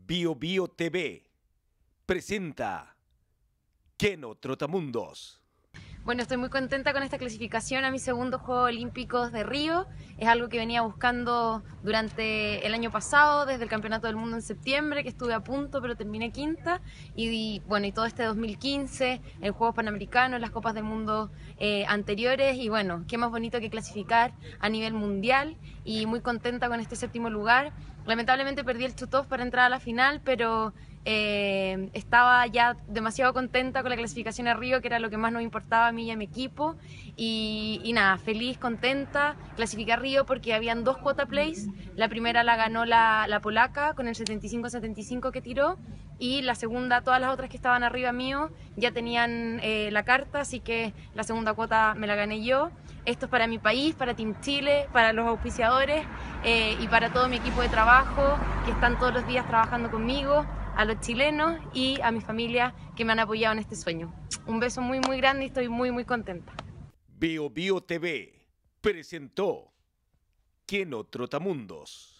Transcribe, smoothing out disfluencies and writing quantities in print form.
Bio TV presenta Keno Trotamundos. Bueno, estoy muy contenta con esta clasificación a mis segundos Juegos Olímpicos de Río. Es algo que venía buscando durante el año pasado, desde el Campeonato del Mundo en septiembre, que estuve a punto, pero terminé quinta. Y todo este 2015, en Juegos Panamericanos, las Copas del Mundo anteriores. Y bueno, qué más bonito que clasificar a nivel mundial. Y muy contenta con este séptimo lugar. Lamentablemente perdí el shoot-off para entrar a la final, pero estaba ya demasiado contenta con la clasificación a Río, que era lo que más nos importaba a mí y a mi equipo. Y nada, feliz, contenta. Clasifiqué a Río porque habían dos quota plays. La primera la ganó la polaca con el 75-75 que tiró. Y la segunda, todas las otras que estaban arriba mío ya tenían la carta, así que la segunda cuota me la gané yo. Esto es para mi país, para Team Chile, para los auspiciadores y para todo mi equipo de trabajo que están todos los días trabajando conmigo, a los chilenos y a mi familia que me han apoyado en este sueño. Un beso muy muy grande y estoy muy muy contenta. Bio TV presentó Keno Trotamundos.